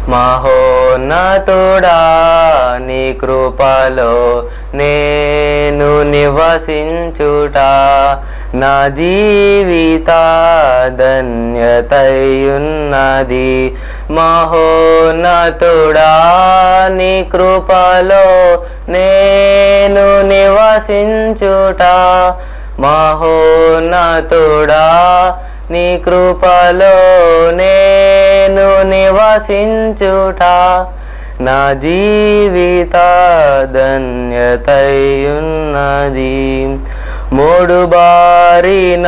మహోన్నతుడా నీ కృపలో నేను నివసించుట నా జీవిత ధన్యతయున్నది. మహోన్నతుడా నీ కృపలో నేను నివసించుట మహోన్నతుడా నీ కృపలో నేను నివసించుట నా జీవిత ధన్యతయున్నది. మోడుబారిన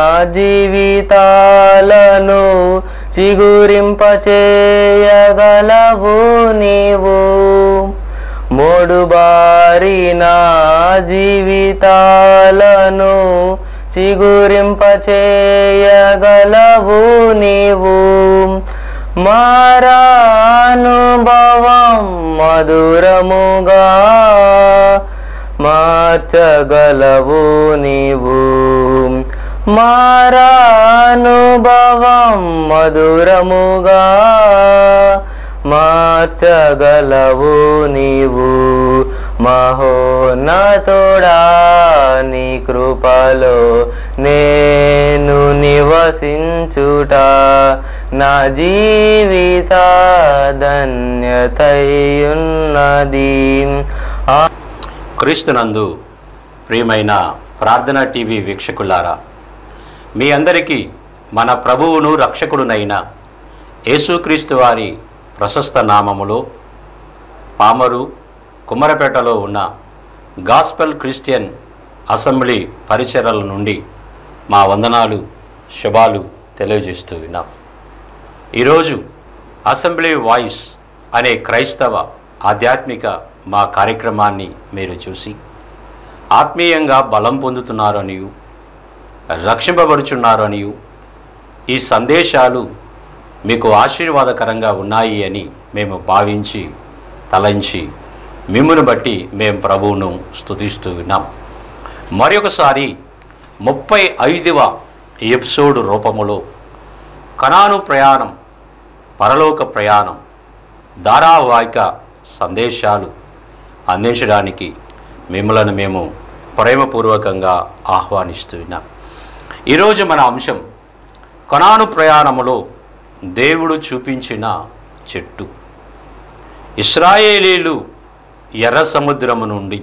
జీవితాలను చిగురింపచేయగలవు నీవు. మోడుబారిన జీవితాలను చిగురింపచేయగలవు నీవు. మారానుభవం మధురముగా మార్చగలవు నీవు. మారానుభవం మధురముగా మార్చగలవు నీవు. మహోన్నతుడా నీ కృపలో నేను నివసించుట నా జీవిత ధన్యతయున్నది. క్రీస్తునందు ప్రియమైన ప్రార్థన టీవీ వీక్షకులారా, మీ అందరికీ మన ప్రభువును రక్షకుడునైన యేసుక్రీస్తు వారి ప్రశస్త నామములో పామరు కుమ్మరపేటలో ఉన్న గాస్పెల్ క్రిస్టియన్ అసెంబ్లీ పరిచర్యల నుండి మా వందనాలు శుభాలు తెలియజేస్తూ ఉన్నాం. ఈరోజు అసెంబ్లీ వాయిస్ అనే క్రైస్తవ ఆధ్యాత్మిక మా కార్యక్రమాన్ని మీరు చూసి ఆత్మీయంగా బలం పొందుతున్నారు అనియు రక్షింపబడుచున్నారు అనియు ఈ సందేశాలు మీకు ఆశీర్వాదకరంగా ఉన్నాయి అని మేము భావించి తలంచి మిమ్మును బట్టి మేము ప్రభువును స్తుతిస్తూ ఉన్నాం. మరొకసారి 35వ ఎపిసోడ్ రూపములో కనాను ప్రయాణం పరలోక ప్రయాణం ధారావాహిక సందేశాలు అందించడానికి మిమ్మల్ని మేము ప్రేమపూర్వకంగా ఆహ్వానిస్తున్నాం. ఈరోజు మన అంశం కనాను ప్రయాణములో దేవుడు చూపించిన చెట్టు. ఇశ్రాయేలీలు ఎర్ర సముద్రము నుండి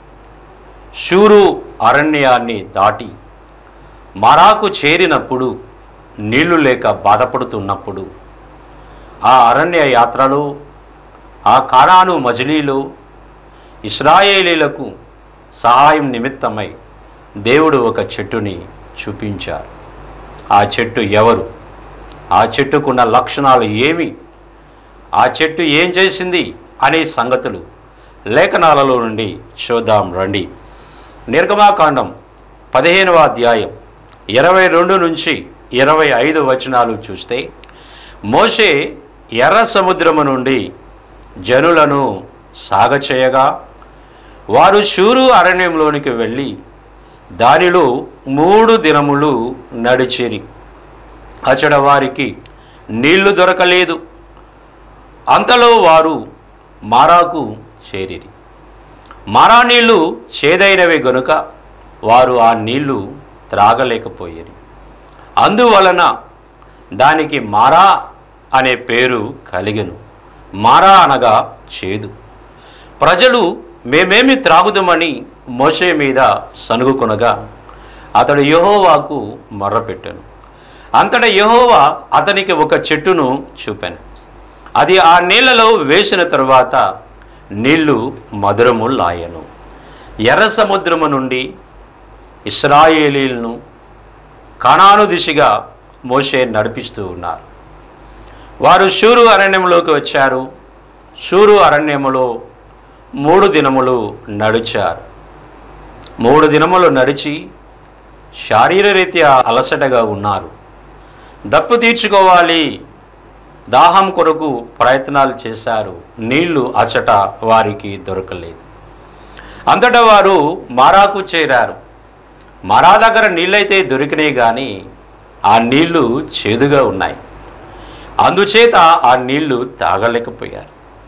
షూరు అరణ్యాన్ని దాటి మారాకు చేరినప్పుడు నీళ్లు లేక బాధపడుతున్నప్పుడు ఆ అరణ్య యాత్రలో ఆ కానాను మజిలీలో ఇశ్రాయేలీలకు సహాయం నిమిత్తమై దేవుడు ఒక చెట్టుని చూపించారు. ఆ చెట్టు ఎవరు? ఆ చెట్టుకున్న లక్షణాలు ఏమి? ఆ చెట్టు ఏం చేసింది అనే సంగతులు లేఖనాలలో నుండి చూద్దాం రండి. నిర్గమాకాండం 15వ అధ్యాయం 22 నుంచి 25 వచనాలు చూస్తే, మోషే ఎర్ర సముద్రము నుండి జనులను సాగచేయగా వారు షూరు అరణ్యంలోనికి వెళ్ళి దానిలో 3 దినములు నడిచిరి. అచడ వారికి నీళ్లు దొరకలేదు. అంతలో వారు మారాకు చేరిరి. మారా నీళ్లు చేదైనవి గనుక వారు ఆ నీళ్లు త్రాగలేకపోయేరి. అందువలన దానికి మారా అనే పేరు కలిగెను. మారా అనగా చేదు. ప్రజలు మేమేమి త్రాగుదామని మోషే మీద సనుగుకొనగా అతడు యెహోవాకు మొర్రపెట్టాను. అంతటా యెహోవా అతనికి ఒక చెట్టును చూపాను. అది ఆ నీళ్లలో వేసిన తరువాత నీళ్లు మధురములాయెను. ఎర్ర సముద్రము నుండి ఇశ్రాయేలీలను కనాను దిశగా మోషే నడిపిస్తూ ఉన్నారు. వారు షూరు అరణ్యంలోకి వచ్చారు. షూరు అరణ్యములో 3 దినములు నడిచారు. 3 దినములు నడిచి శారీరరీత్యా అలసటగా ఉన్నారు. దప్పు తీర్చుకోవాలి, దాహం కొరకు ప్రయత్నాలు చేశారు. నీళ్లు అచట వారికి దొరకలేదు. అంతటా వారు మారాకు చేరారు. మారా దగ్గర నీళ్ళైతే దొరికినాయి కానీ ఆ నీళ్లు చేదుగా ఉన్నాయి. అందుచేత ఆ నీళ్లు తాగలేకపోయారు.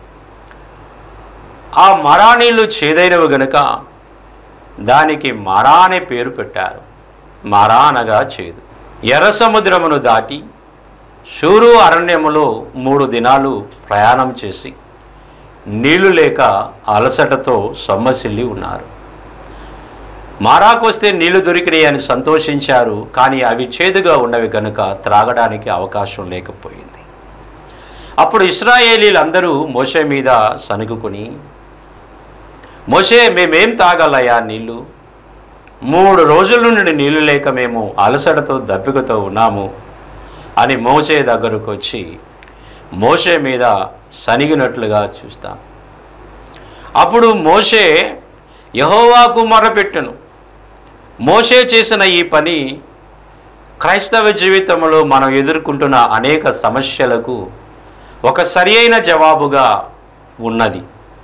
ఆ మరా నీళ్లు చేదైనవి గనుక దానికి మరా అనే పేరు పెట్టారు. మరా అనగా చేదు. ఎర్ర సముద్రమును దాటి షూరు అరణ్యములో 3 దినాలు ప్రయాణం చేసి నీళ్లు లేక అలసటతో సొమ్మసిల్లి ఉన్నారు. మారాకొస్తే నీళ్లు దొరికినాయి అని సంతోషించారు. కానీ అవి చేదుగా ఉన్నవి కనుక త్రాగడానికి అవకాశం లేకపోయింది. అప్పుడు ఇశ్రాయేలీలందరూ మోషే మీద సనుగుకొని, మోషే, మేమేం తాగాలయ్యా నీళ్లు? 3 రోజుల నుండి నీళ్లు లేక మేము అలసటతో దప్పికతో ఉన్నాము అని మోషే దగ్గరకు వచ్చి మోషే మీద సనిగినట్లుగా చూస్తాం. అప్పుడు మోషే యెహోవాకు మొర్రపెట్టెను. మోషే చేసిన ఈ పని క్రైస్తవ జీవితంలో మనం ఎదుర్కొంటున్న అనేక సమస్యలకు ఒక సరియైన జవాబుగా ఉన్నది.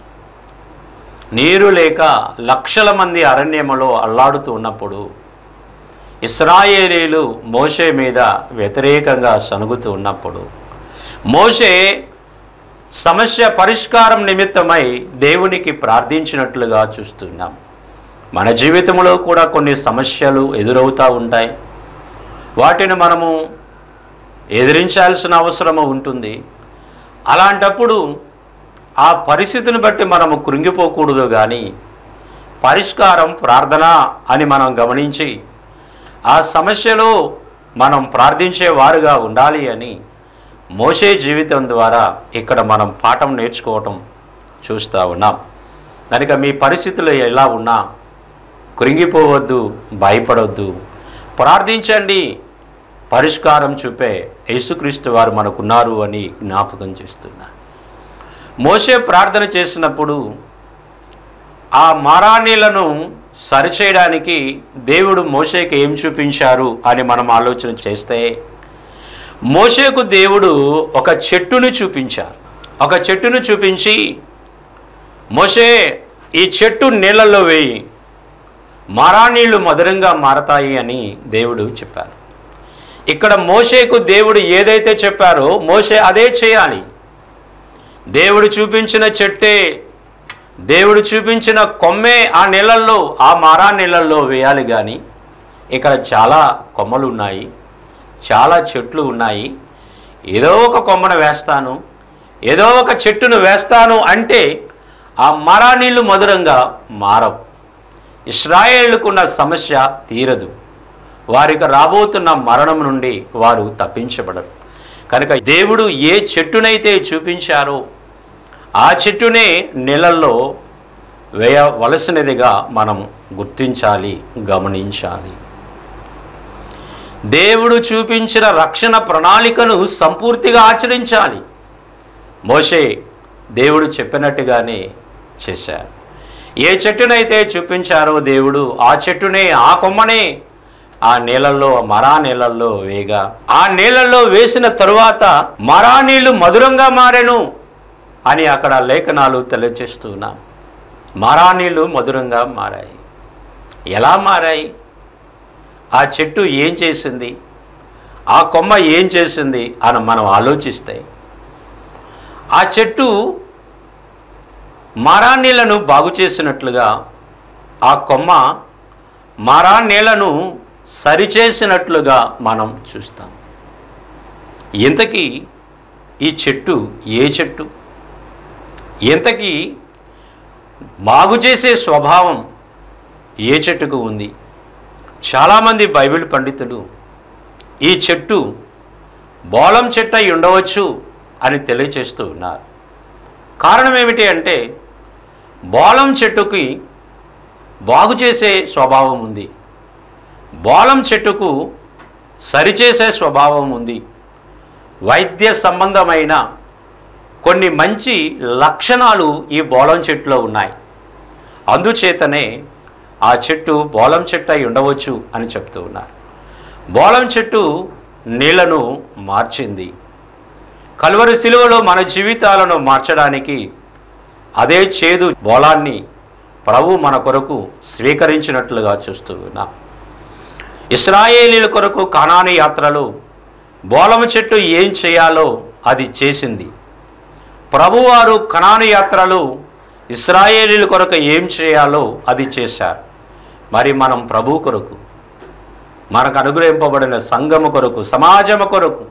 నీరు లేక లక్షల మంది అరణ్యములో అల్లాడుతూ ఉన్నప్పుడు ఇశ్రాయేలీలు మోషే మీద వ్యతిరేకంగా సనుగుతూ ఉన్నప్పుడు మోషే సమస్య పరిష్కారం నిమిత్తమై దేవునికి ప్రార్థించినట్లుగా చూస్తున్నాం. మన జీవితంలో కూడా కొన్ని సమస్యలు ఎదురవుతూ ఉంటాయి. వాటిని మనము ఎదిరించాల్సిన అవసరం ఉంటుంది. అలాంటప్పుడు ఆ పరిస్థితిని బట్టి మనము కృంగిపోకూడదు, కానీ పరిష్కారం ప్రార్థన అని మనం గమనించి ఆ సమస్యలో మనం ప్రార్థించే వారుగా ఉండాలి అని మోషే జీవితం ద్వారా ఇక్కడ మనం పాఠం నేర్చుకోవటం చూస్తూ ఉన్నాం. కనుక మీ పరిస్థితులు ఎలా ఉన్నా కృంగిపోవద్దు, భయపడవద్దు, ప్రార్థించండి. పరిష్కారం చూపే యేసుక్రీస్తు వారు మనకున్నారు అని జ్ఞాపకం చేస్తున్నా. మోషే ప్రార్థన చేసినప్పుడు ఆ మారా నీళ్లను సరిచేయడానికి దేవుడు మోషేకి ఏం చూపించారు అని మనం ఆలోచన చేస్తే, మోషేకు దేవుడు ఒక చెట్టును చూపించారు. ఒక చెట్టును చూపించి, మోషే ఈ చెట్టు నీళ్ళల్లో వేయి, మారా నీళ్లు మధురంగా మారతాయి అని దేవుడు చెప్పారు. ఇక్కడ మోషేకు దేవుడు ఏదైతే చెప్పారో మోషే అదే చేయాలి. దేవుడు చూపించిన చెట్టే, దేవుడు చూపించిన కొమ్మే ఆ నీళ్ళల్లో, ఆ మారా నీళ్ళల్లో వేయాలి. కానీ ఇక్కడ చాలా కొమ్మలు ఉన్నాయి, చాలా చెట్లు ఉన్నాయి. ఏదో ఒక కొమ్మను వేస్తాను, ఏదో ఒక చెట్టును వేస్తాను అంటే ఆ మారా నీళ్లు మధురంగా మారవు. ఇశ్రాయేలుకున్న సమస్య తీరదు. వారికి రాబోతున్న మరణం నుండి వారు తప్పించబడరు. కనుక దేవుడు ఏ చెట్టునైతే చూపించారో ఆ చెట్టునే నీళ్ళల్లో వేయవలసినదిగా మనం గుర్తించాలి, గమనించాలి. దేవుడు చూపించిన రక్షణ ప్రణాళికను సంపూర్తిగా ఆచరించాలి. మోషే దేవుడు చెప్పినట్టుగానే చేశారు. ఏ చెట్టునైతే చూపించారో దేవుడు ఆ చెట్టునే, ఆ కొమ్మనే ఆ నీళ్ళల్లో, మరా నీళ్ళల్లో వేగా, ఆ నీళ్ళల్లో వేసిన తరువాత మరా నీళ్లు మధురంగా మారెను అని అక్కడ లేఖనాలు తెలియజేస్తున్నా. మరా నీళ్లు మధురంగా మారాయి. ఎలా మారాయి? ఆ చెట్టు ఏం చేసింది, ఆ కొమ్మ ఏం చేసింది అని మనం ఆలోచిస్తే, ఆ చెట్టు మరా నీళ్లను బాగు చేసినట్లుగా ఆ కొమ్మ మరా నీళ్లను సరిచేసినట్లుగా మనం చూస్తాం. ఇంతకీ ఈ చెట్టు ఏ చెట్టు? ఇంతకీ బాగు చేసే స్వభావం ఏ చెట్టుకు ఉంది? చాలామంది బైబిల్ పండితులు ఈ చెట్టు బోళం చెట్టు అయి ఉండవచ్చు అని తెలియచేస్తూ ఉన్నారు. కారణం ఏమిటి అంటే, బోళం చెట్టుకి బాగు చేసే స్వభావం ఉంది, బోళం చెట్టుకు సరిచేసే స్వభావం ఉంది. వైద్య సంబంధమైన కొన్ని మంచి లక్షణాలు ఈ బోళం చెట్టులో ఉన్నాయి. అందుచేతనే ఆ చెట్టు బోళం చెట్టు అయి ఉండవచ్చు అని చెప్తూ ఉన్నారు. బోళం చెట్టు నీళ్లను మార్చింది. కల్వరి శిలువలో మన జీవితాలను మార్చడానికి అదే చేదు బోళాన్ని ప్రభు మన కొరకు స్వీకరించినట్లుగా చూస్తూ ఉన్నాం. ఇశ్రాయేలీల కొరకు కనానీ యాత్రలో బోళము చెట్టు ఏం చేయాలో అది చేసింది. ప్రభువారు కనాను యాత్రలో ఇశ్రాయేలీల కొరకు ఏం చేయాలో అది చేశారు. మరి మనం ప్రభు కొరకు, మనకు అనుగ్రహింపబడిన సంఘము కొరకు, సమాజము కొరకు,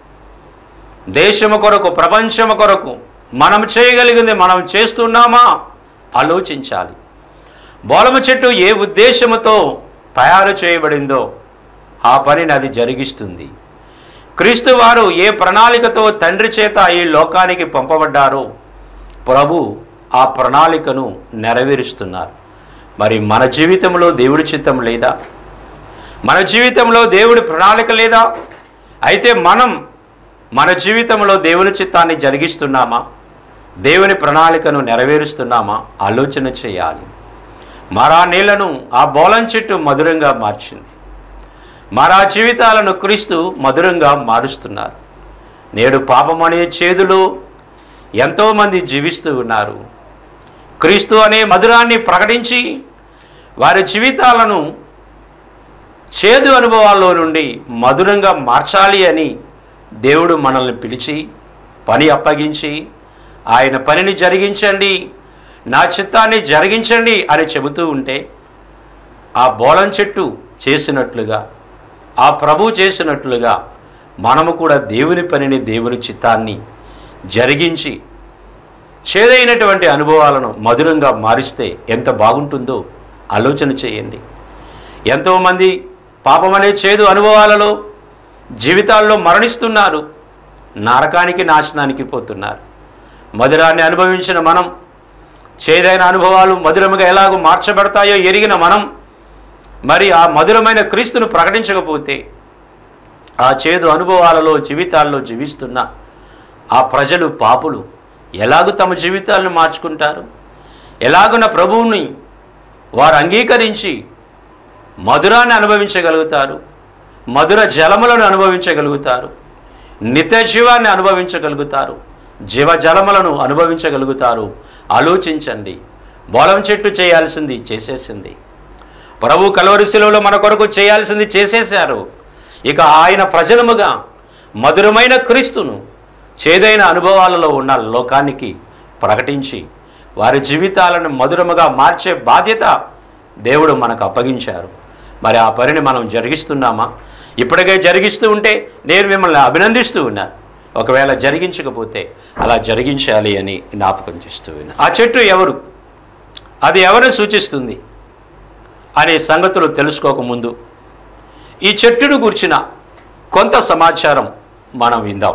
దేశము కొరకు, ప్రపంచము కొరకు మనం చేయగలిగింది మనం చేస్తున్నామా ఆలోచించాలి. బోళము చెట్టు ఏ ఉద్దేశముతో తయారు చేయబడిందో ఆ పనిని అది జరిగిస్తుంది. క్రీస్తు వారు ఏ ప్రణాళికతో తండ్రి చేత ఈ లోకానికి పంపబడ్డారో ప్రభు ఆ ప్రణాళికను నెరవేరుస్తున్నారు. మరి మన జీవితంలో దేవుడి చిత్తం లేదా? మన జీవితంలో దేవుడి ప్రణాళిక లేదా? అయితే మనం మన జీవితంలో దేవుని చిత్తాన్ని జరిగిస్తున్నామా? దేవుని ప్రణాళికను నెరవేరుస్తున్నామా? ఆలోచన చేయాలి. మరా నీళ్లను ఆ బోళం చెట్టు మధురంగా మార్చింది. మరా జీవితాలను క్రీస్తు మధురంగా మారుస్తున్నారు. నేడు పాపం అనే చేదులో ఎంతోమంది జీవిస్తూ ఉన్నారు. క్రీస్తు అనే మధురాన్ని ప్రకటించి వారి జీవితాలను చేదు అనుభవాల్లో నుండి మధురంగా మార్చాలి అని దేవుడు మనల్ని పిలిచి పని అప్పగించి ఆయన పనిని జరిగించండి, నా చిత్తాన్ని జరిగించండి అని చెబుతూ ఉంటే ఆ బోళం చెట్టు చేసినట్లుగా, ఆ ప్రభు చేసినట్లుగా మనము కూడా దేవుని పనిని, దేవుని చిత్తాన్ని జరిగించి చేదైనటువంటి అనుభవాలను మధురంగా మారిస్తే ఎంత బాగుంటుందో ఆలోచన చేయండి. ఎంతోమంది పాపమనే చేదు అనుభవాలలో జీవితాల్లో మరణిస్తున్నారు, నరకానికి, నాశనానికి పోతున్నారు. మధురాన్ని అనుభవించిన మనం, చేదైన అనుభవాలు మధురముగా ఎలాగో మార్చబడతాయో ఎరిగిన మనం మరి ఆ మధురమైన క్రీస్తును ప్రకటించకపోతే ఆ చేదు అనుభవాలలో జీవితాల్లో జీవిస్తున్న ఆ ప్రజలు, పాపులు ఎలాగూ తమ జీవితాలను మార్చుకుంటారు? ఎలాగున ప్రభువుని వారు అంగీకరించి మధురాన్ని అనుభవించగలుగుతారు? మధుర జలములను అనుభవించగలుగుతారు? నిత్య జీవాన్ని అనుభవించగలుగుతారు? జీవజలములను అనుభవించగలుగుతారు? ఆలోచించండి. బోళం చెట్టు చేయాల్సింది చేసేసింది. ప్రభు కల్వరి శిలువలో మన కొరకు చేయాల్సింది చేసేశారు. ఇక ఆయన ప్రజలముగా మధురమైన క్రీస్తును చేదైన అనుభవాలలో ఉన్న లోకానికి ప్రకటించి వారి జీవితాలను మధురముగా మార్చే బాధ్యత దేవుడు మనకు అప్పగించారు. మరి ఆ పనిని మనం జరిగిస్తున్నామా? ఇప్పటికే జరిగిస్తూ ఉంటే నేను మిమ్మల్ని అభినందిస్తూ ఉన్నాను. ఒకవేళ జరిగించకపోతే అలా జరిగించాలి అని జ్ఞాపకం చేస్తూ ఉన్నా. ఆ చెట్టు ఎవరు, అది ఎవరిని సూచిస్తుంది అనే సంగతులు తెలుసుకోకముందు ఈ చెట్టును గురించిన కొంత సమాచారం మనం విందాం.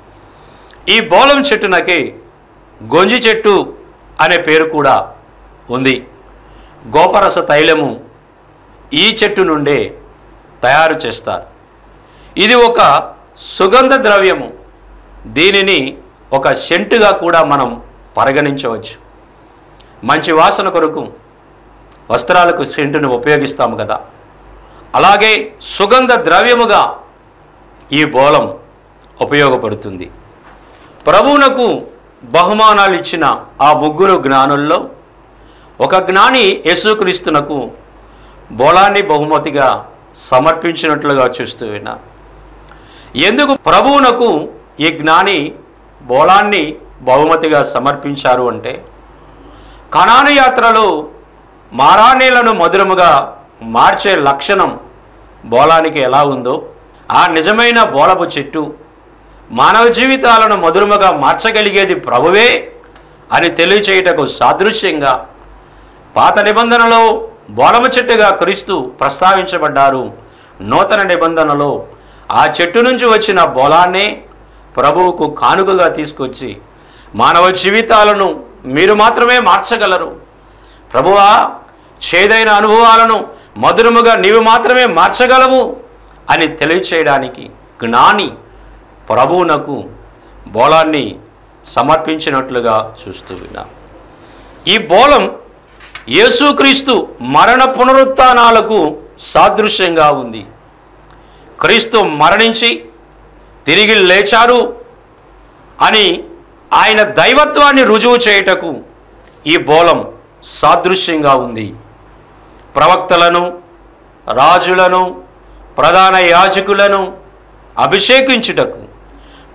ఈ బోళం చెట్టునకి గొంజి చెట్టు అనే పేరు కూడా ఉంది. గోపరస తైలము ఈ చెట్టు నుండే తయారు చేస్తారు. ఇది ఒక సుగంధ ద్రవ్యము. దీనిని ఒక సెంటుగా కూడా మనం పరిగణించవచ్చు. మంచి వాసన కొరకు వస్త్రాలకు సెంటును ఉపయోగిస్తాము కదా, అలాగే సుగంధ ద్రవ్యముగా ఈ బోళం ఉపయోగపడుతుంది. ప్రభువునకు బహుమానాలు ఇచ్చిన ఆ ముగ్గురు జ్ఞానుల్లో ఒక జ్ఞాని యేసుక్రీస్తునకు బోళాన్ని బహుమతిగా సమర్పించినట్లుగా చూస్తూ విన్నా. ఎందుకు ప్రభువునకు ఈ జ్ఞాని బోళాన్ని బహుమతిగా సమర్పించారు అంటే, కనాను యాత్రలో మారాణీలను మధురముగా మార్చే లక్షణం బోళానికి ఎలా ఉందో, ఆ నిజమైన బోళపు చెట్టు మానవ జీవితాలను మధురముగా మార్చగలిగేది ప్రభువే అని తెలియచేయుటకు సాదృశ్యంగా పాత నిబంధనలో బోళము చెట్టుగా క్రీస్తు ప్రస్తావించబడ్డారు. నూతన నిబంధనలో ఆ చెట్టు నుంచి వచ్చిన బోళాన్నే ప్రభువుకు కానుకగా తీసుకొచ్చి మానవ జీవితాలను మీరు మాత్రమే మార్చగలరు ప్రభువా, చేదైన అనుభవాలను మధురముగా నీవు మాత్రమే మార్చగలవు అని తెలియచేయడానికి జ్ఞాని ప్రభువునకు బోళాన్ని సమర్పించినట్లుగా చూస్తూ విన్నాం. ఈ బోళం యేసుక్రీస్తు మరణ పునరుత్థానాలకు సాదృశ్యంగా ఉంది. క్రీస్తు మరణించి తిరిగి లేచారు అని ఆయన దైవత్వాన్ని రుజువు చేయుటకు ఈ బోళం సాదృశ్యంగా ఉంది. ప్రవక్తలను, రాజులను, ప్రధాన యాజకులను అభిషేకించుటకు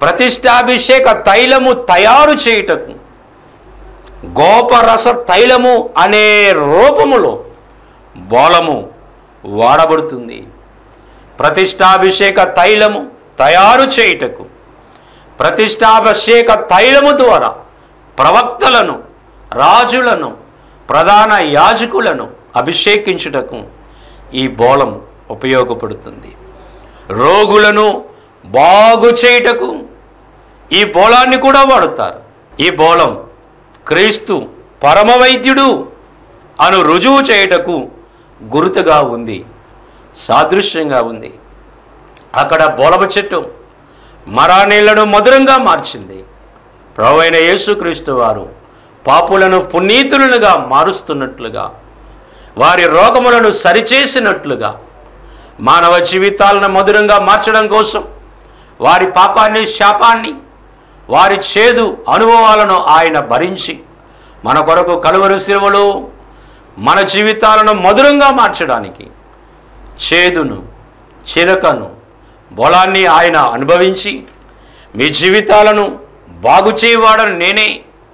ప్రతిష్టాభిషేక తైలము తయారు చేయుటకు గోపరస తైలము అనే రూపములో బోళము వాడబడుతుంది. ప్రతిష్టాభిషేక తైలము తయారు చేయుటకు, ప్రతిష్టాభిషేక తైలము ద్వారా ప్రవక్తలను, రాజులను, ప్రధాన యాజకులను అభిషేకించుటకు ఈ బోళం ఉపయోగపడుతుంది. రోగులను బాగు చేయుటకు ఈ బోళాన్ని కూడా వాడుతారు. ఈ బోళం క్రీస్తు పరమవైద్యుడు అను రుజువు చేయుటకు గుర్తుగా ఉంది, సాదృశ్యంగా ఉంది. అక్కడ బోళము చెట్టు మరానీళ్లను మధురంగా మార్చింది. ప్రభువైన యేసుక్రీస్తు వారు పాపులను పునీతులుగా మారుస్తున్నట్లుగా, వారి రోగములను సరిచేసినట్లుగా, మానవ జీవితాలను మధురంగా మార్చడం కోసం వారి పాపాన్ని, శాపాన్ని, వారి చేదు అనుభవాలను ఆయన భరించి మన కొరకు కలువరి శిలువలో మన జీవితాలను మధురంగా మార్చడానికి చేదును, చిరకను, బోళాన్ని ఆయన అనుభవించి మీ జీవితాలను బాగు చేయవాడని నేనే,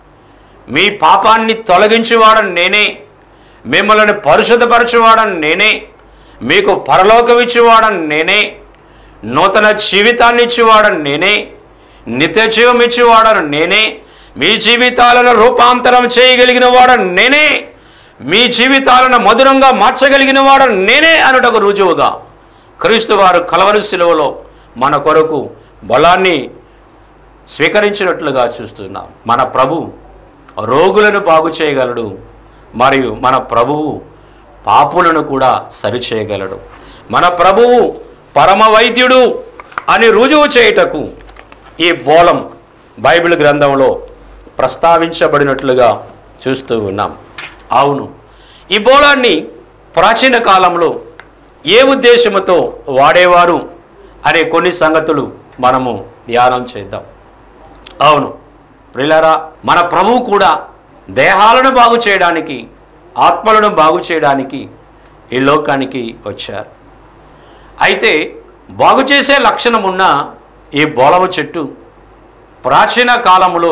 మీ పాపాన్ని తొలగించేవాడని నేనే, మిమ్మల్ని పరిశుద్ధపరచువాడని నేనే, మీకు పరలోకం ఇచ్చేవాడని నేనే, నూతన జీవితాన్ని ఇచ్చేవాడని నేనే, నిత్య జీవం ఇచ్చేవాడని నేనే, మీ జీవితాలను రూపాంతరం చేయగలిగిన వాడని నేనే, మీ జీవితాలను మధురంగా మార్చగలిగిన వాడని నేనే అనుటకు రుజువుగా క్రీస్తు వారు కలవరి శిలువలో మన కొరకు బలాన్ని స్వీకరించినట్లుగా చూస్తున్నాం. మన ప్రభు రోగులను బాగు చేయగలడు, మరియు మన ప్రభువు పాపులను కూడా సరిచేయగలడు. మన ప్రభువు పరమ వైద్యుడు అని రుజువు చేయుటకు ఈ బోళం బైబిల్ గ్రంథంలో ప్రస్తావించబడినట్లుగా చూస్తూ ఉన్నాం. అవును, ఈ బోళాన్ని ప్రాచీన కాలంలో ఏ ఉద్దేశంతో వాడేవారు అనే కొన్ని సంగతులు మనము ధ్యానం చేద్దాం. అవును ప్రియులారా, మన ప్రభువు కూడా దేహాలను బాగు చేయడానికి, ఆత్మలను బాగు చేయడానికి ఈ లోకానికి వచ్చారు. అయితే బాగు చేసే లక్షణం ఉన్న ఈ బోళము చెట్టు ప్రాచీన కాలంలో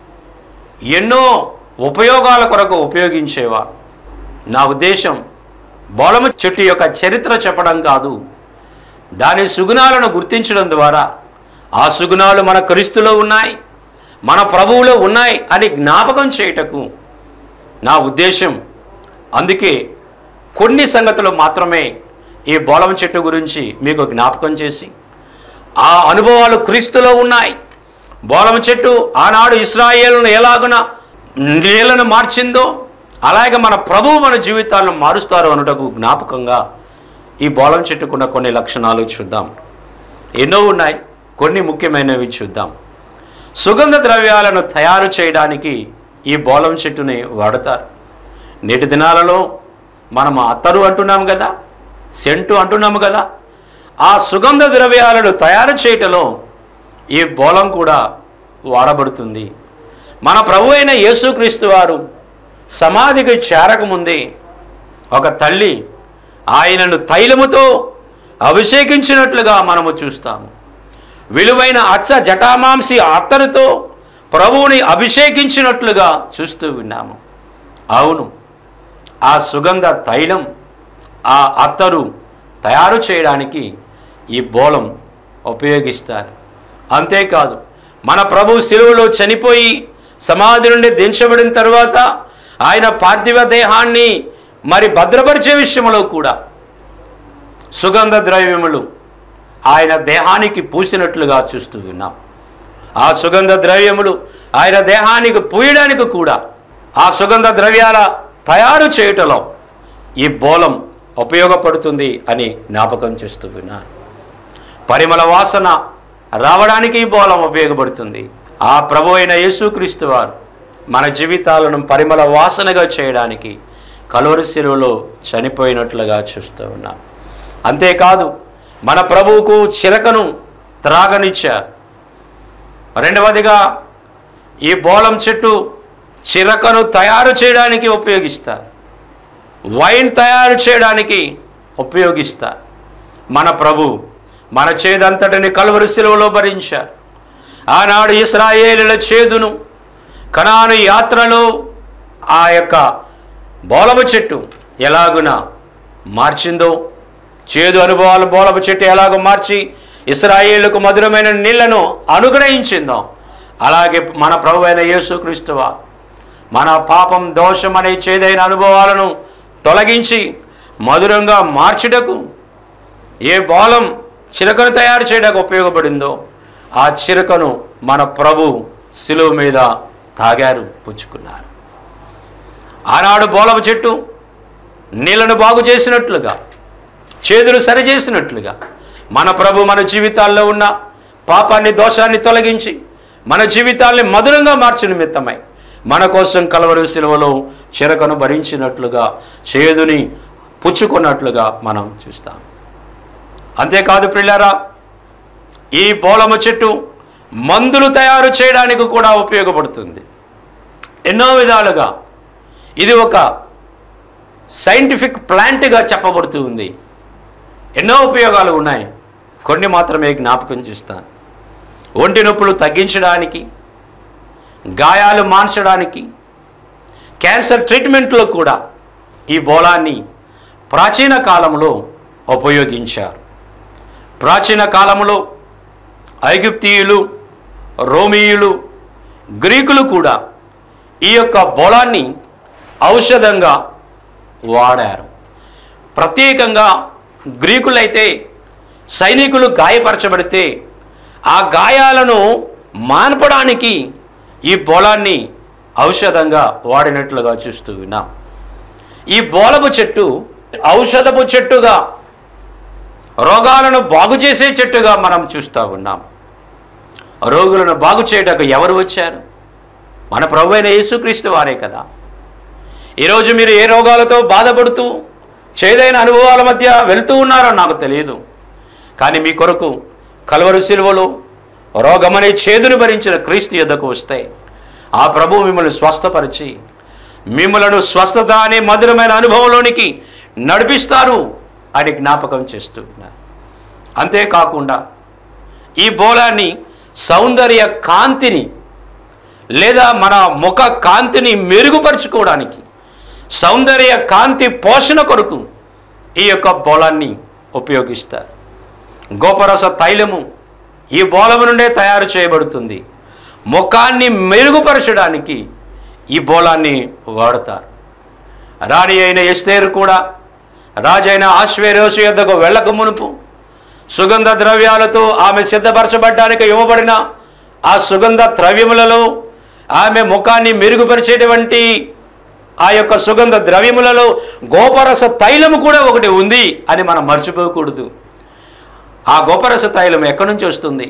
ఎన్నో ఉపయోగాల కొరకు ఉపయోగించేవారు. నా ఉద్దేశం బోళము చెట్టు యొక్క చరిత్ర చెప్పడం కాదు, దాని సుగుణాలను గుర్తించడం ద్వారా ఆ సుగుణాలు మన క్రీస్తులో ఉన్నాయి, మన ప్రభువులో ఉన్నాయి అని జ్ఞాపకం చేయుటకు నా ఉద్దేశం. అందుకే కొన్ని సంగతులు మాత్రమే ఈ బోళము చెట్టు గురించి మీకు జ్ఞాపకం చేసి, ఆ అనుభవాలు క్రీస్తులో ఉన్నాయి. బోళము చెట్టు ఆనాడు ఇశ్రాయేలును ఎలాగున నీళ్లను మార్చిందో అలాగే మన ప్రభువు మన జీవితాలను మారుస్తారు అనుటకు జ్ఞాపకంగా ఈ బోళం చెట్టుకున్న కొన్ని లక్షణాలు చూద్దాం. ఎన్నో ఉన్నాయి, కొన్ని ముఖ్యమైనవి చూద్దాం. సుగంధ ద్రవ్యాలను తయారు చేయడానికి ఈ బోళం చెట్టుని వాడతారు. నేటి దినాలలో మనం అత్తరు అంటున్నాము కదా, సెంటు అంటున్నాము కదా. ఆ సుగంధ ద్రవ్యాలను తయారు చేయటంలో ఈ బోళం కూడా వాడబడుతుంది. మన ప్రభు అయిన యేసుక్రీస్తు వారు సమాధికి చేరకముందే ఒక తల్లి ఆయనను తైలముతో అభిషేకించినట్లుగా మనము చూస్తాము. విలువైన అచ్చ జటామాంసి అత్తరుతో ప్రభువుని అభిషేకించినట్లుగా చూస్తూ విన్నాము. అవును, ఆ సుగంధ తైలం, ఆ అత్తరు తయారు చేయడానికి ఈ బోళం ఉపయోగిస్తారు. అంతేకాదు, మన ప్రభు శిలువలో చనిపోయి సమాధి నుండి దించబడిన తర్వాత ఆయన పార్థివ దేహాన్ని మరి భద్రపరిచే విషయంలో కూడా సుగంధ ద్రవ్యములు ఆయన దేహానికి పూసినట్లుగా చూస్తూ ఉన్నాం. ఆ సుగంధ ద్రవ్యములు ఆయన దేహానికి పూయడానికి కూడా, ఆ సుగంధ ద్రవ్యాల తయారు చేయుటలో ఈ బోళం ఉపయోగపడుతుంది అని జ్ఞాపకం చేస్తూ ఉన్నాను. పరిమళ వాసన రావడానికి ఈ బోళం ఉపయోగపడుతుంది. ఆ ప్రభు అయిన యేసుక్రీస్తు వారు మన జీవితాలను పరిమళ వాసనగా చేయడానికి కలువరి శిలువలో చనిపోయినట్లుగా చూస్తూ ఉన్నాం. అంతేకాదు, మన ప్రభువుకు చిరకను త్రాగనిచ్చారు. రెండవదిగా ఈ బోళం చెట్టు చిరకను తయారు చేయడానికి ఉపయోగిస్తారు, వైన్ తయారు చేయడానికి ఉపయోగిస్తారు. మన ప్రభు మన చేదంతటిని కలువరి శిలువలో భరించారు. ఆనాడు ఇశ్రాయేలుల చేదును కనాను యాత్రలో ఆ యొక్క బోలపు చెట్టు ఎలాగున మార్చిందో, చేదు అనుభవాలు బోలపు చెట్టు ఎలాగో మార్చి ఇశ్రాయేలుకు మధురమైన నీళ్లను అనుగ్రహించిందో, అలాగే మన ప్రభు అయిన యేసుక్రీస్తు మన పాపం దోషం అనే చేదైన అనుభవాలను తొలగించి మధురంగా మార్చుటకు ఏ బోలం చిరకను తయారు చేయడానికి ఉపయోగపడిందో ఆ చిరకను మన ప్రభు శిలువ మీద తాగారు, పుచ్చుకున్నారు. ఆనాడు బోలపు చెట్టు నీళ్లను బాగు చేసినట్లుగా, చేదును సరిచేసినట్లుగా మన ప్రభు మన జీవితాల్లో ఉన్న పాపాన్ని దోషాన్ని తొలగించి మన జీవితాల్ని మధురంగా మార్చిన నిమిత్తమై మన కోసం కల్వరి శిలువలో చిరకను భరించినట్లుగా, చేదుని పుచ్చుకున్నట్లుగా మనం చూస్తాం. అంతేకాదు ప్రియులారా, ఈ బోలము చెట్టు మందులు తయారు చేయడానికి కూడా ఉపయోగపడుతుంది. ఎన్నో విధాలుగా ఇది ఒక సైంటిఫిక్ ప్లాంట్గా చెప్పబడుతూ ఉంది. ఎన్నో ఉపయోగాలు ఉన్నాయి, కొన్ని మాత్రమే జ్ఞాపకం చేస్తాను. ఒంటి నొప్పులు తగ్గించడానికి, గాయాలు మాన్చడానికి, క్యాన్సర్ ట్రీట్మెంట్లో కూడా ఈ బోలాన్ని ప్రాచీన కాలంలో ఉపయోగించారు. ప్రాచీన కాలంలో ఐగుప్తీయులు, రోమీయులు, గ్రీకులు కూడా ఈ యొక్క బోలాన్ని ఔషధంగా వాడారు. ప్రత్యేకంగా గ్రీకులైతే సైనికులు గాయపరచబడితే ఆ గాయాలను మాన్పడానికి ఈ బోలాన్ని ఔషధంగా వాడినట్లుగా చూస్తూ ఉన్నాం. ఈ బోలపు చెట్టు ఔషధపు చెట్టుగా, రోగాలను బాగు చేసే చెట్టుగా మనం చూస్తూ ఉన్నాం. రోగులను బాగు చేయడానికి ఎవరు వచ్చారు? మన ప్రభు అయిన యేసుక్రీస్తు వారే కదా. ఈరోజు మీరు ఏ రోగాలతో బాధపడుతూ చేదైన అనుభవాల మధ్య వెళ్తూ ఉన్నారో నాకు తెలియదు, కానీ మీ కొరకు కల్వరి శిలువలో రోగమనే చేదును భరించిన క్రీస్తు యొద్దకు వస్తే ఆ ప్రభు మిమ్మల్ని స్వస్థపరిచి మిమ్మలను స్వస్థత అనే మధురమైన అనుభవంలోనికి నడిపిస్తారు అని జ్ఞాపకం చేస్తున్నారు. అంతేకాకుండా ఈ బోలాన్ని సౌందర్య కాంతిని లేదా మన ముఖ కాంతిని మెరుగుపరుచుకోవడానికి, సౌందర్య కాంతి పోషణ కొరకు ఈ యొక్క బోలాన్ని ఉపయోగిస్తారు. గోపరస తైలము ఈ బోలము నుండే తయారు చేయబడుతుంది. ముఖాన్ని మెరుగుపరచడానికి ఈ బోలాన్ని వాడతారు. రాణి అయిన ఎస్తేరు కూడా రాజైన ఆశ్వేరోషు యొద్దకు వెళ్ళక మునుపు సుగంధ ద్రవ్యాలతో ఆమె సిద్ధపరచబడ్డానికి ఇవ్వబడిన ఆ సుగంధ ద్రవ్యములలో ఆమె ముఖాన్ని మెరుగుపరిచేటువంటి ఆ యొక్క సుగంధ ద్రవ్యములలో గోపరస తైలము కూడా ఒకటి ఉంది అని మనం మర్చిపోకూడదు. ఆ గోపరస తైలం ఎక్కడి నుంచి వస్తుంది?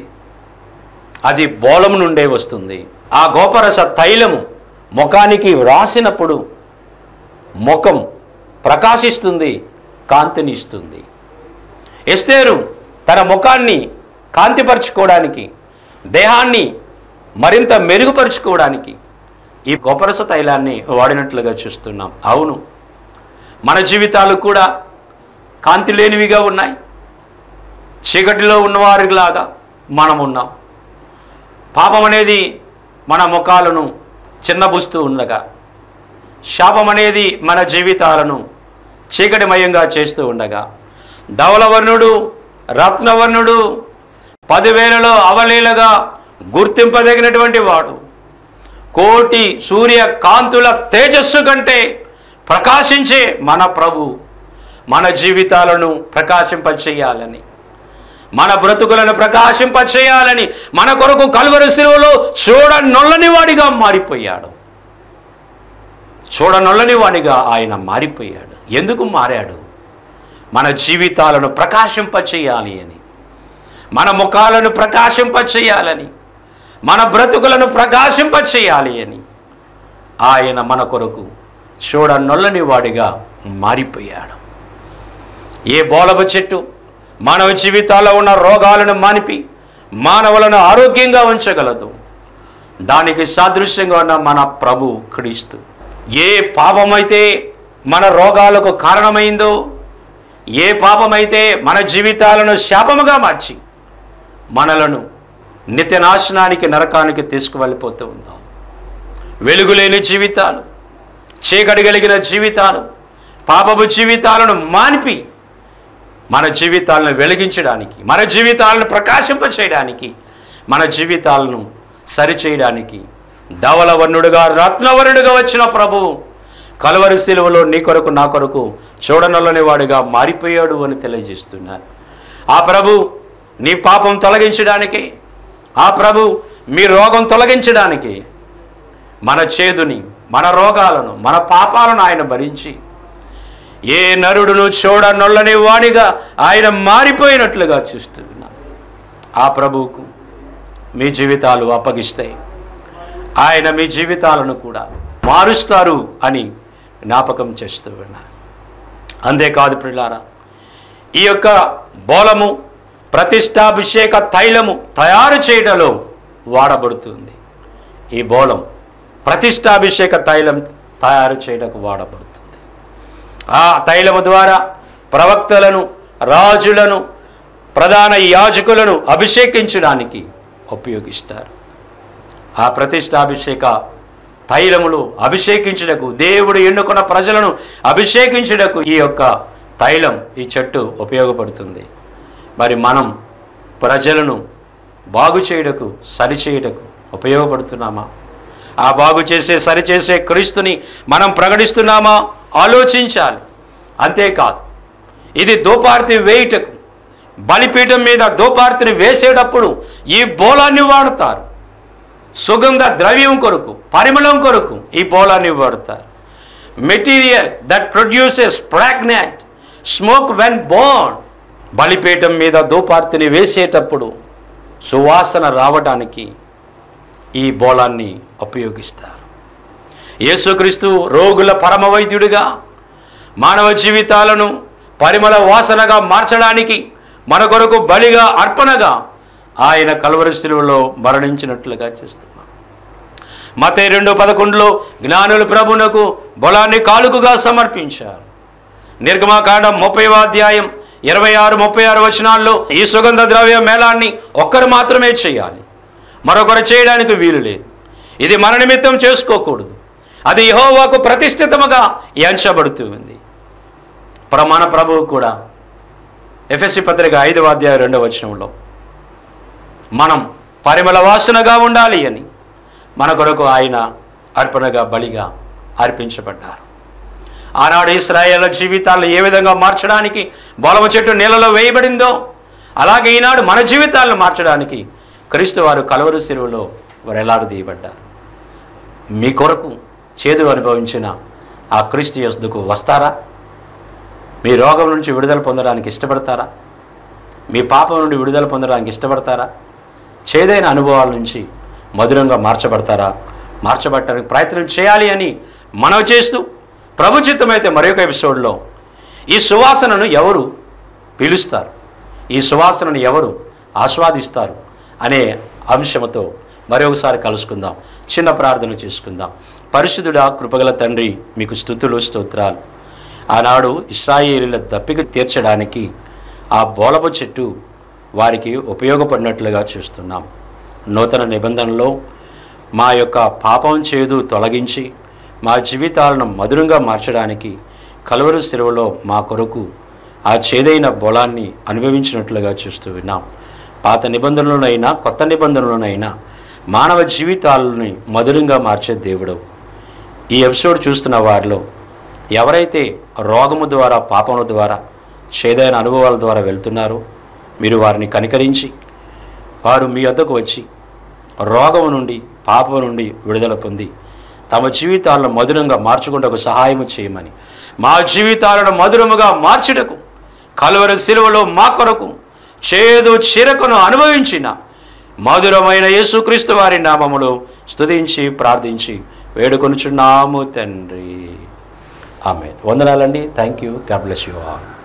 అది బోలము నుండే వస్తుంది. ఆ గోపరస తైలము ముఖానికి రాసినప్పుడు ముఖం ప్రకాశిస్తుంది, కాంతిని ఇస్తుంది. ఎస్తేరు తన ముఖాన్ని కాంతిపరచుకోవడానికి, దేహాన్ని మరింత మెరుగుపరుచుకోవడానికి ఈ గోపరస తైలాన్ని వాడినట్లుగా చూస్తున్నాం. అవును, మన జీవితాలు కూడా కాంతి లేనివిగా ఉన్నాయి. చీకటిలో ఉన్నవారిలాగా మనం ఉన్నాం. పాపం అనేది మన ముఖాలను చిన్నబుస్తూ ఉండగా, శాపం అనేది మన జీవితాలను చీకటిమయంగా చేస్తూ ఉండగా, ధవలవర్ణుడు, రత్నవర్ణుడు, 10,000లో అవలీలగా గుర్తింపదగినటువంటి వాడు, కోటి సూర్య కాంతుల తేజస్సు కంటే ప్రకాశించే మన ప్రభు మన జీవితాలను ప్రకాశింపచేయాలని, మన బ్రతుకులను ప్రకాశింపచేయాలని మన కొరకు కల్వరి శిలువలో చూడనొల్లని వాడిగా మారిపోయాడు. చూడనొల్లని వాడిగా ఆయన మారిపోయాడు. ఎందుకు మారాడు? మన జీవితాలను ప్రకాశింపచేయాలి అని, మన ముఖాలను ప్రకాశింపచేయాలని, మన బ్రతుకులను ప్రకాశింపచేయాలి అని ఆయన మన కొరకు చూడనొల్లని వాడిగా మారిపోయాడు. ఏ బోలపు చెట్టు మానవ జీవితాల్లో ఉన్న రోగాలను మానిపి మానవులను ఆరోగ్యంగా ఉంచగలదు, దానికి సాదృశ్యంగా ఉన్న మన ప్రభు క్రీస్తు. ఏ పాపమైతే మన రోగాలకు కారణమైందో, ఏ పాపమైతే మన జీవితాలను శాపముగా మార్చి మనలను నిత్య నాశనానికి, నరకానికి తీసుకువెళ్ళిపోతూ ఉన్నాం. వెలుగులేని జీవితాలు, చీకటి కలిగిన జీవితాలు, పాపపు జీవితాలను మానిపి మన జీవితాలను వెలిగించడానికి, మన జీవితాలను ప్రకాశింపచేయడానికి, మన జీవితాలను సరిచేయడానికి ధవలవర్ణుడుగా, రత్నవర్ణుడుగా వచ్చిన ప్రభువు కలువరి శిలువలో నీ కొరకు నా కొరకు చూడనల్లని వాడిగా మారిపోయాడు అని తెలియజేస్తున్నారు. ఆ ప్రభు నీ పాపం తొలగించడానికి, ఆ ప్రభు మీ రోగం తొలగించడానికి మన చేదుని, మన రోగాలను, మన పాపాలను ఆయన భరించి ఏ నరుడును చూడనొల్లని వాడిగా ఆయన మారిపోయినట్లుగా చూస్తున్నాను. ఆ ప్రభువుకు మీ జీవితాలు అప్పగిస్తాయి. ఆయన మీ జీవితాలను కూడా మారుస్తారు అని జ్ఞాపకం చేస్తూ ఉన్నా. అంతేకాదు ప్రియులారా, ఈ యొక్క బోలము ప్రతిష్టాభిషేక తైలము తయారు చేయడంలో వాడబడుతుంది. ఈ బోలం ప్రతిష్టాభిషేక తైలం తయారు చేయడానికి వాడబడుతుంది. ఆ తైలము ద్వారా ప్రవక్తలను, రాజులను, ప్రధాన యాజకులను అభిషేకించడానికి ఉపయోగిస్తారు. ఆ ప్రతిష్టాభిషేక తైలములు అభిషేకించుటకు, దేవుడు ఎన్నుకున్న ప్రజలను అభిషేకించుటకు ఈ యొక్క తైలం, ఈ చెట్టు ఉపయోగపడుతుంది. మరి మనం ప్రజలను బాగు చేయుటకు, సరిచేయుటకు ఉపయోగపడుతున్నామా? ఆ బాగు చేసే, సరిచేసే క్రీస్తుని మనం ప్రకటిస్తున్నామా? ఆలోచించాలి. అంతేకాదు, ఇది ధూపార్తి వేయుటకు, బలిపీఠం మీద ధూపార్తిని వేసేటప్పుడు ఈ బోలాన్ని వాడతారు. సుగంధ ద్రవ్యం కొరకు, పరిమళం కొరకు ఈ బోలాన్ని వాడతారు. Material that produces fragrant smoke when burned. బలిపీఠం మీద ధూపార్తిని వేసేటప్పుడు సువాసన రావడానికి ఈ బోలాన్ని ఉపయోగిస్తారు. యేసుక్రీస్తు రోగుల పరమ వైద్యుడిగా, మానవ జీవితాలను పరిమళ వాసనగా మార్చడానికి, మన కొరకు బలిగా, అర్పణగా ఆయన కల్వరి శిలువలో మరణించినట్లుగా చూస్తున్నాం. మత్తయి 2:11 జ్ఞానులు ప్రభువునకు బలాన్ని కానుకగా సమర్పించారు. నిర్గమకాండం 30వ అధ్యాయం 26-36 వచనాల్లో ఈ సుగంధ ద్రవ్య మేళాన్ని ఒక్కరు మాత్రమే చేయాలి, మరొకరు చేయడానికి వీలు లేదు. ఇది మన నిమిత్తం చేసుకోకూడదు, అది యెహోవాకు ప్రతిష్ఠితముగా ఎంచబడుతూ ఉంది. మన ప్రభువు కూడా ఎఫెసీ పత్రిక 5వ అధ్యాయం 2వ వచనంలో మనం పరిమళ వాసనగా ఉండాలి అని మన కొరకు ఆయన అర్పణగా, బలిగా అర్పించబడ్డారు. ఆనాడు ఇశ్రాయేలు జీవితాలను ఏ విధంగా మార్చడానికి బొలవ చెట్టు నీళ్ళలో వేయబడిందో, అలాగే ఈనాడు మన జీవితాలను మార్చడానికి క్రీస్తు వారు కలువరి శిలువలో వేలాడదీయబడ్డారు. మీ కొరకు చేదు అనుభవించిన ఆ క్రీస్తు యేసుకు వస్తారా? మీ రోగం నుంచి విడుదల పొందడానికి ఇష్టపడతారా? మీ పాపం నుండి విడుదల పొందడానికి ఇష్టపడతారా? చేదైన అనుభవాల నుంచి మధురంగా మార్చబడతారా? మార్చబడటానికి ప్రయత్నం చేయాలి అని మనవి చేస్తూ, ప్రభు చిత్తమైతే మరొక ఎపిసోడ్లో ఈ సువాసనను ఎవరు పిలుస్తారు, ఈ సువాసనను ఎవరు ఆస్వాదిస్తారు అనే అంశంతో మరొకసారి కలుసుకుందాం. చిన్న ప్రార్థన చేసుకుందాం. పరిశుద్ధుడా, కృపగల తండ్రి, మీకు స్తుతులు, స్తోత్రాలు. ఆనాడు ఇశ్రాయేలీల దప్పిక తీర్చడానికి ఆ బోలపు చెట్టు వారికి ఉపయోగపడినట్లుగా చూస్తున్నాం. నూతన నిబంధనలో మా యొక్క పాపం చేదు తొలగించి మా జీవితాలను మధురంగా మార్చడానికి కలువరి శిలువలో మా కొరకు ఆ చేదైన బోలాన్ని అనుభవించినట్లుగా చూస్తూ విన్నాం. పాత నిబంధనలోనైనా కొత్త నిబంధనలోనైనా మానవ జీవితాలని మధురంగా మార్చే దేవుడు. ఈ ఎపిసోడ్ చూస్తున్న వారిలో ఎవరైతే రోగము ద్వారా, పాపముల ద్వారా, చేదైన అనుభవాల ద్వారా వెళ్తున్నారో మీరు వారిని కనికరించి వారు మీ వద్దకు వచ్చి రోగము నుండి, పాపము నుండి విడుదల పొంది తమ జీవితాలను మధురంగా మార్చుకుంటకు సహాయం చేయమని, మా జీవితాలను మధురముగా మార్చుటకు కలువరి శిలువలో మా కొరకు చేదు చిరకును అనుభవించిన మధురమైన యేసుక్రీస్తు వారి నామములో స్తుతించి ప్రార్థించి వేడుకొనుచున్నాము తండ్రి. ఆమేన్. వందనాలండి. Thank you. God bless you all.